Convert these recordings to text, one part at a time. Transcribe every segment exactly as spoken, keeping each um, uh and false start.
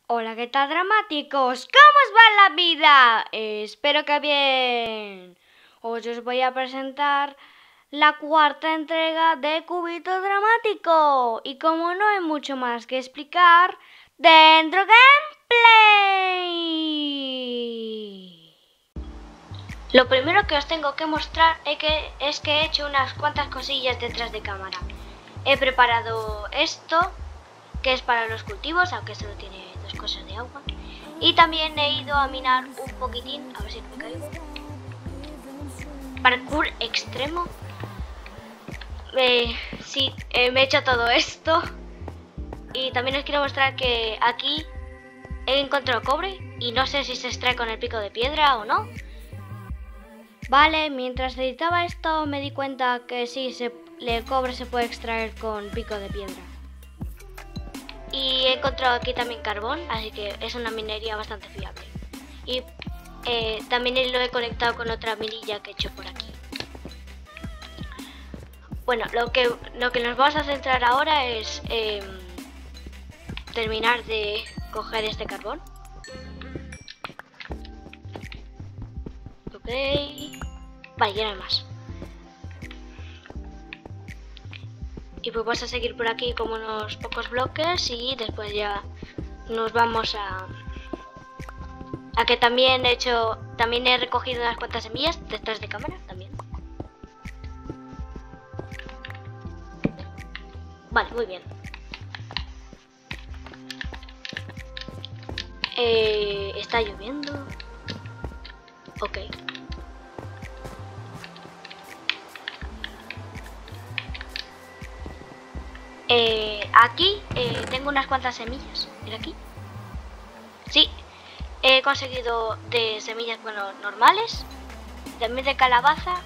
Hola, ¿qué tal, dramáticos? ¿Cómo os va la vida? Eh, espero que bien. Hoy os voy a presentar la cuarta entrega de Cubito Dramático. Y como no hay mucho más que explicar, ¡dentro gameplay! Lo primero que os tengo que mostrar es que, es que he hecho unas cuantas cosillas detrás de cámara. He preparado esto, que es para los cultivos, aunque solo tiene dos cosas de agua. Y también he ido a minar un poquitín, a ver si no me caigo. Parkour extremo. Eh, sí, eh, me he hecho todo esto. Y también os quiero mostrar que aquí he encontrado cobre y no sé si se extrae con el pico de piedra o no. Vale, mientras editaba esto me di cuenta que sí, se, el cobre se puede extraer con pico de piedra. Y he encontrado aquí también carbón, así que es una minería bastante fiable. Y eh, también lo he conectado con otra minilla que he hecho por aquí. Bueno, lo que, lo que nos vamos a centrar ahora es eh, terminar de coger este carbón. Ok. Vale, ya no hay más. Y pues vamos a seguir por aquí como unos pocos bloques y después ya nos vamos a... A que también he hecho, también he recogido unas cuantas semillas detrás de cámara también. Vale, muy bien. Eh, está lloviendo. Ok. Eh, aquí eh, tengo unas cuantas semillas. Mira aquí. Sí. He conseguido de semillas, bueno, normales. También de calabaza.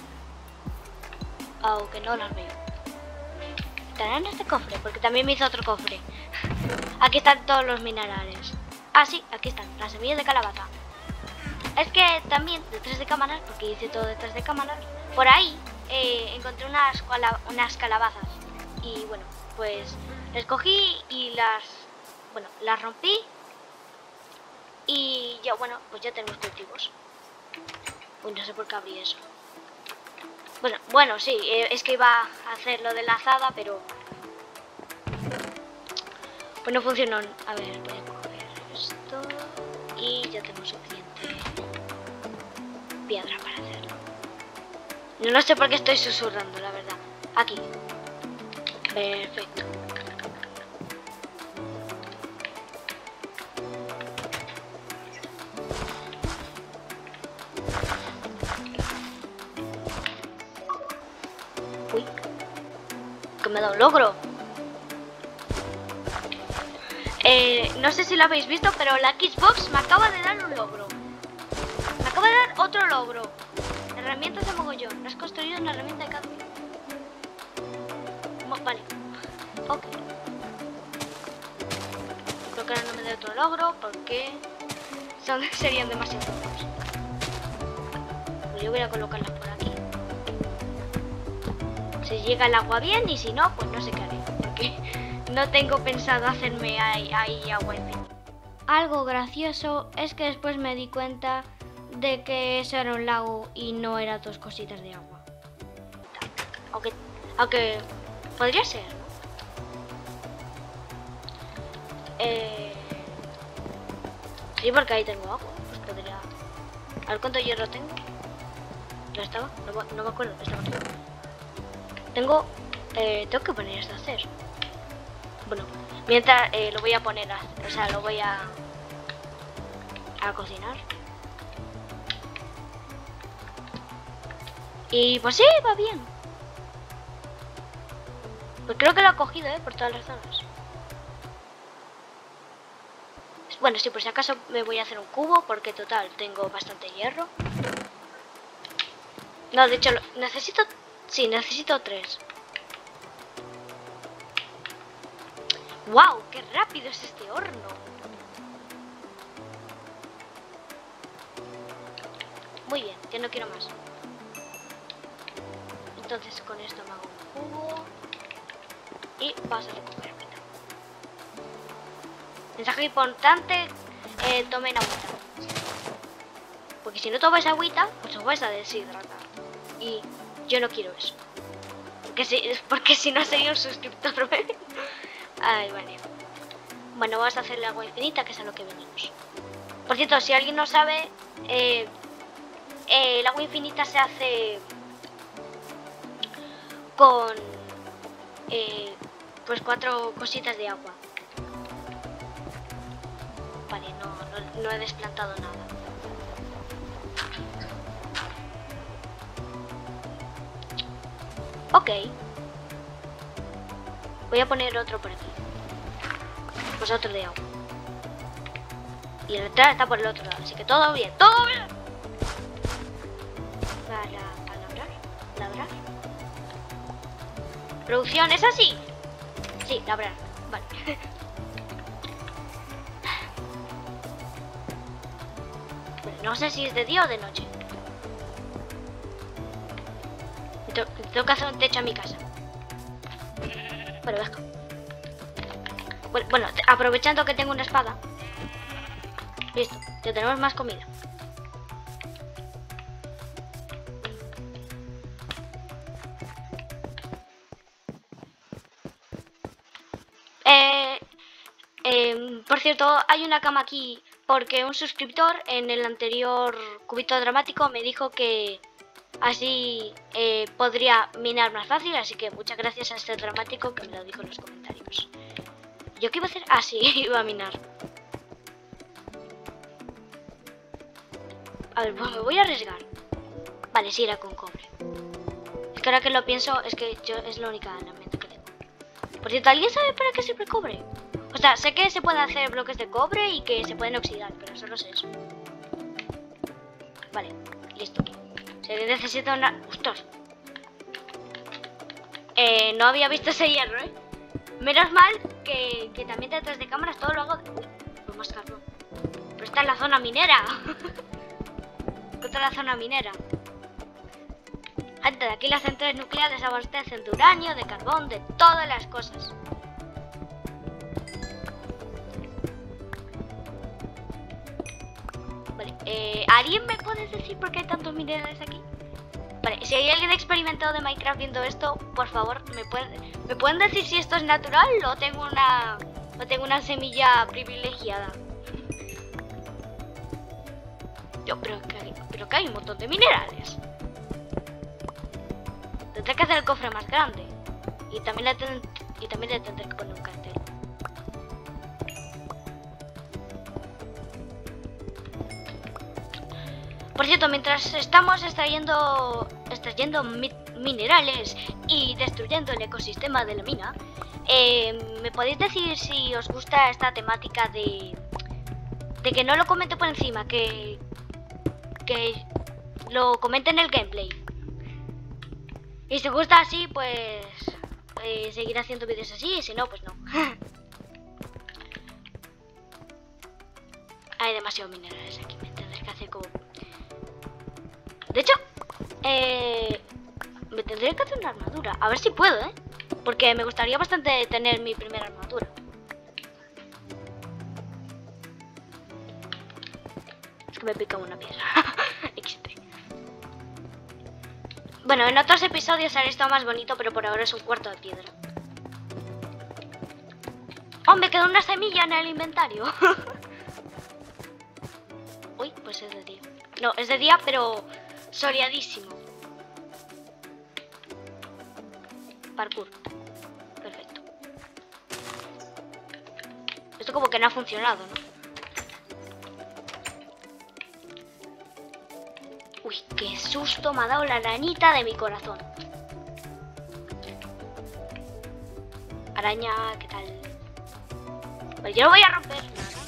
Aunque no las veo. ¿Estarán en este cofre? Porque también me hizo otro cofre. Aquí están todos los minerales. Ah, sí, aquí están, las semillas de calabaza. Es que también detrás de cámaras, porque hice todo detrás de cámaras, por ahí eh, encontré unas, unas calabazas. Y bueno, pues las cogí y las, bueno, las rompí. Y ya, bueno, pues ya tenemos cultivos. Uy, no sé por qué abrí eso. Bueno, bueno, sí, eh, es que iba a hacer lo de la azada, pero... Pues no funcionó. A ver, voy a coger esto. Y ya tengo suficiente piedra para hacerlo. No, no sé por qué estoy susurrando, la verdad. Aquí. Perfecto. Uy, que me ha dado un logro. Eh, no sé si lo habéis visto, pero la Xbox me acaba de dar un logro. Me acaba de dar otro logro. Herramientas de mogollón. Has construido una herramienta de cambio. Vale. Ok. Creo que ahora no me da otro logro porque son, serían demasiados logros. Pues yo voy a colocarlas por aquí. Si llega el agua bien y si no, pues no sé qué haré. Porque no tengo pensado hacerme ahí, ahí agua encima. Algo gracioso es que después me di cuenta de que eso era un lago y no eran dos cositas de agua. Aunque, aunque podría ser, ¿no? Eh, sí, porque ahí tengo agua. Pues podría... A ver cuánto hierro tengo. ¿No estaba? No, no me acuerdo. Estaba aquí. Tengo... Eh, tengo que poner esto a hacer. Bueno, mientras eh, lo voy a poner a... O sea, lo voy a... A cocinar. Y pues sí, va bien. Pues creo que lo ha cogido, ¿eh? Por todas las zonas. Bueno, sí, por si acaso me voy a hacer un cubo, porque total, tengo bastante hierro. No, de hecho, necesito... Sí, necesito tres. ¡Wow! ¡Qué rápido es este horno! Muy bien, que no quiero más. Entonces con esto me hago un cubo. Y vas a recuperarme. Mensaje importante, eh, tomen agüita. Porque si no tomáis agüita, pues os vais a deshidratar. Y yo no quiero eso. Porque si, porque si no sería un suscriptor. Ay, vale. Bueno, vamos a hacer el agua infinita, que es a lo que venimos. Por cierto, si alguien no sabe, eh, eh, el agua infinita se hace con eh, pues cuatro cositas de agua. Vale, no, no, no he desplantado nada. Ok. Voy a poner otro por aquí. Pues otro de agua. Y el entrar está por el otro lado, así que todo bien, todo bien. Para, para labrar, labrar. Producción, ¿es así? Sí, labrar, vale. Bueno, no sé si es de día o de noche. Tengo, tengo que hacer un techo a mi casa. Bueno, venga. Bueno, bueno, aprovechando que tengo una espada. Listo, ya tenemos más comida. Eh, eh, por cierto, hay una cama aquí porque un suscriptor en el anterior cubito dramático me dijo que así eh, podría minar más fácil, así que muchas gracias a este dramático que me lo dijo en los comentarios. ¿Yo qué iba a hacer? Ah, sí, iba a minar. A ver, pues me voy a arriesgar. Vale, sí, era con cobre. Es que ahora que lo pienso, es que yo es la única herramienta que tengo. Por cierto, ¿alguien sabe para qué sirve el cobre? O sea, sé que se puede hacer bloques de cobre y que se pueden oxidar, pero solo sé eso. Vale, listo. Se necesita una... ¡Ostras! Eh, no había visto ese hierro, ¿eh? Menos mal que, que también detrás de cámaras todo lo hago... Uy, pues más carbón. Pero está en la zona minera. Contra la zona minera. Gente, de aquí las centrales nucleares abastecen de uranio, de carbón, de todas las cosas. Vale, eh, ¿alguien me puede decir por qué hay tantos minerales aquí? Vale, si hay alguien experimentado de Minecraft viendo esto, por favor, ¿me pueden, ¿me pueden decir si esto es natural o tengo una, o tengo una semilla privilegiada? Yo, pero que, hay, pero que hay un montón de minerales. Tendré que hacer el cofre más grande. Y también le, ten, y también le tendré que poner un cartel. Por cierto, mientras estamos extrayendo, extrayendo mi, minerales y destruyendo el ecosistema de la mina, eh, ¿me podéis decir si os gusta esta temática de, de que no lo comente por encima, que, que lo comente en el gameplay? Y si os gusta así, pues eh, seguiré haciendo vídeos así, y si no, pues no. Hay demasiados minerales aquí, me tendré que hacer como... De hecho, eh, me tendré que hacer una armadura. A ver si puedo, ¿eh? Porque me gustaría bastante tener mi primera armadura. Es que me pica una piedra. Bueno, en otros episodios haré esto más bonito, pero por ahora es un cuarto de piedra. ¡Oh, me quedó una semilla en el inventario! Uy, pues es de día. No, es de día, pero soleadísimo. Parkour. Perfecto. Esto como que no ha funcionado, ¿no? Uy, qué susto me ha dado la arañita de mi corazón. Araña, ¿qué tal? Pues yo no voy a romper nada.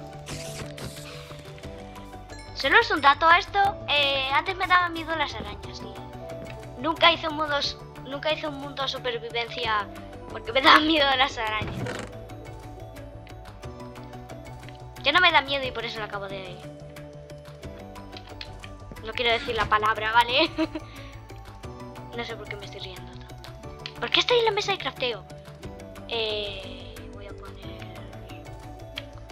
Solo es un dato esto. Eh, antes me daban miedo las arañas. Y nunca hice un mundo, nunca hice un mundo de supervivencia porque me daban miedo las arañas. Ya no me da miedo y por eso lo acabo de... No quiero decir la palabra, ¿vale? No sé por qué me estoy riendo tanto. ¿Por qué estoy en la mesa de crafteo? Eh, voy a poner...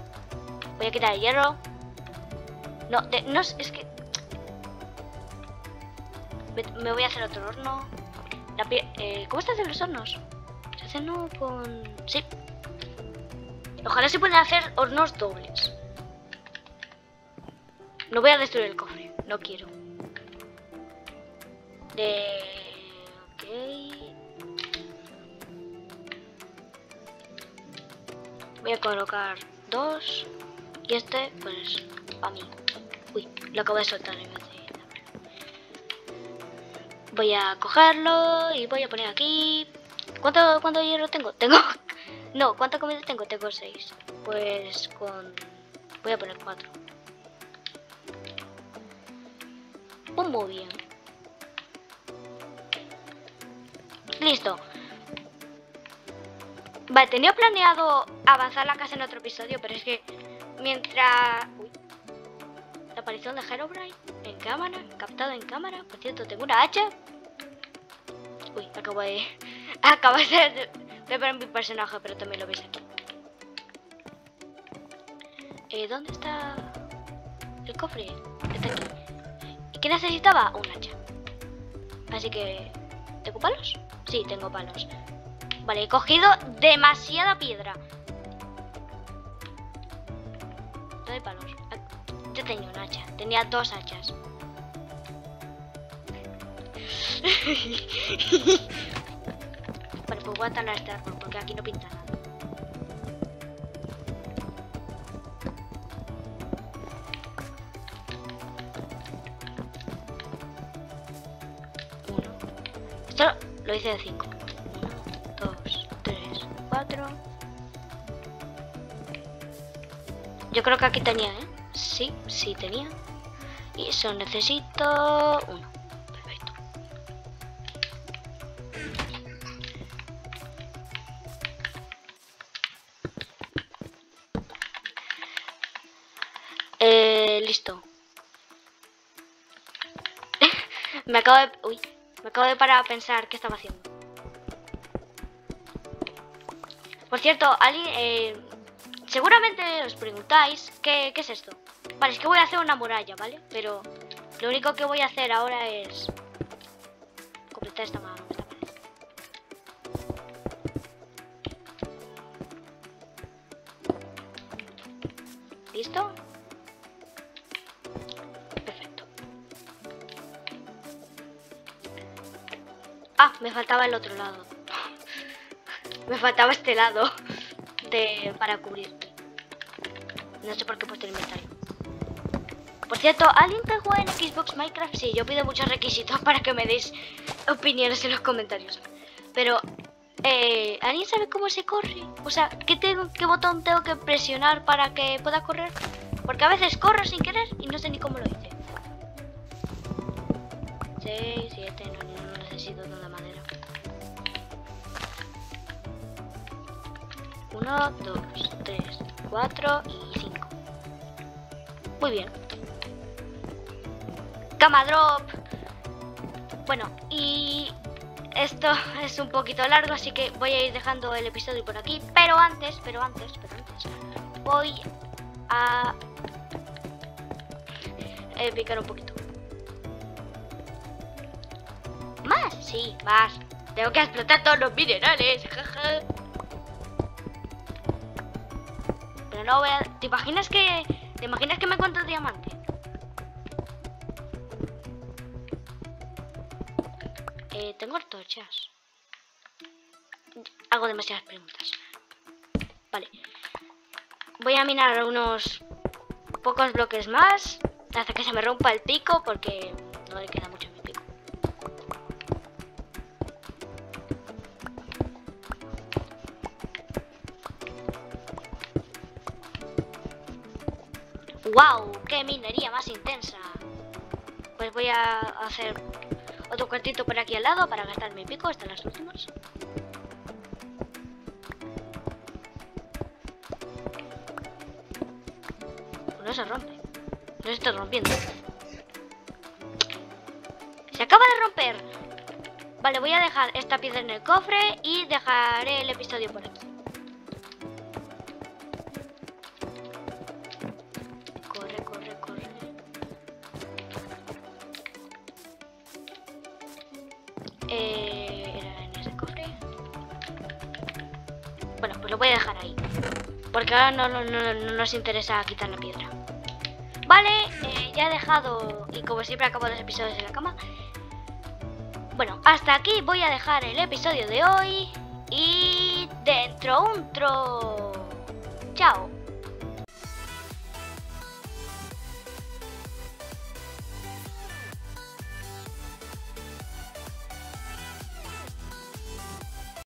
Voy a quitar el hierro. No, de, no, es que... Me, me voy a hacer otro horno. La pie, eh, ¿Cómo se hacen los hornos? Se hacen uno con... Sí. Ojalá se puedan hacer hornos dobles. No voy a destruir el cofre. No quiero. De... Ok. Voy a colocar dos. Y este, pues, para mí. Uy, lo acabo de soltar en vez de... Voy a cogerlo y voy a poner aquí... ¿Cuánto, cuánto hierro tengo? Tengo... No, ¿cuánta comida tengo? Tengo seis. Pues con... Voy a poner cuatro. Pues muy bien. Listo. Vale, tenía planeado avanzar la casa en otro episodio, pero es que mientras... Uy. La aparición de Herobrine en cámara, captado en cámara. Por cierto, tengo una hacha. Uy, acabo de... Acabo de, de ver mi personaje, pero también lo veis aquí. Eh, ¿Dónde está el cofre? Está aquí. ¿Y qué necesitaba? Un hacha. Así que... ¿Tengo palos? Sí, tengo palos. Vale, he cogido demasiada piedra. No hay palos. Yo tenía un hacha. Tenía dos hachas. Vale, pues voy a talar este árbol porque aquí no pinta nada. Uno. Esto lo hice de cinco. Uno, dos, tres, cuatro. Yo creo que aquí tenía, ¿eh? Sí, sí tenía. Y eso necesito uno. Perfecto. Eh, listo. me acabo de... Uy, me acabo de parar a pensar qué estaba haciendo. Por cierto, alguien... Eh, seguramente os preguntáis ¿qué, qué es esto? Vale, es que voy a hacer una muralla, ¿vale? Pero lo único que voy a hacer ahora es completar esta mano, esta pared. ¿Listo? Perfecto. Ah, me faltaba el otro lado. Me faltaba este lado de, para cubrir. No sé por qué he puesto el inventario. Por cierto, ¿alguien que juega en Xbox Minecraft? Sí, yo pido muchos requisitos para que me deis opiniones en los comentarios. Pero, eh, ¿alguien sabe cómo se corre? O sea, ¿qué, tengo, ¿qué botón tengo que presionar para que pueda correr? Porque a veces corro sin querer y no sé ni cómo lo hice. seis, siete, no, no necesito tanta madera. uno, dos, tres, cuatro y cinco. Muy bien. Cama drop. Bueno, y esto es un poquito largo, así que voy a ir dejando el episodio por aquí. Pero antes, pero antes, pero antes, voy a eh, picar un poquito. ¿Más? Sí, más. Tengo que explotar todos los minerales. Jaja. Pero no voy a... ¿Te imaginas que... ¿Te imaginas que me encuentro el diamante? Eh, tengo antorchas. Hago demasiadas preguntas. Vale. Voy a minar unos pocos bloques más hasta que se me rompa el pico porque no le queda mucho en mi pico. ¡Wow! ¡Qué minería más intensa! Pues voy a hacer otro cuartito por aquí al lado para gastar mi pico hasta las últimas. No se rompe. No se está rompiendo. Se acaba de romper. Vale, voy a dejar esta piedra en el cofre y dejaré el episodio por aquí. pues lo voy a dejar ahí. Porque ahora no, no, no, no nos interesa quitar la piedra. Vale, eh, ya he dejado, y como siempre acabo los episodios en la cama. Bueno, hasta aquí voy a dejar el episodio de hoy. Y dentro un tro. Chao.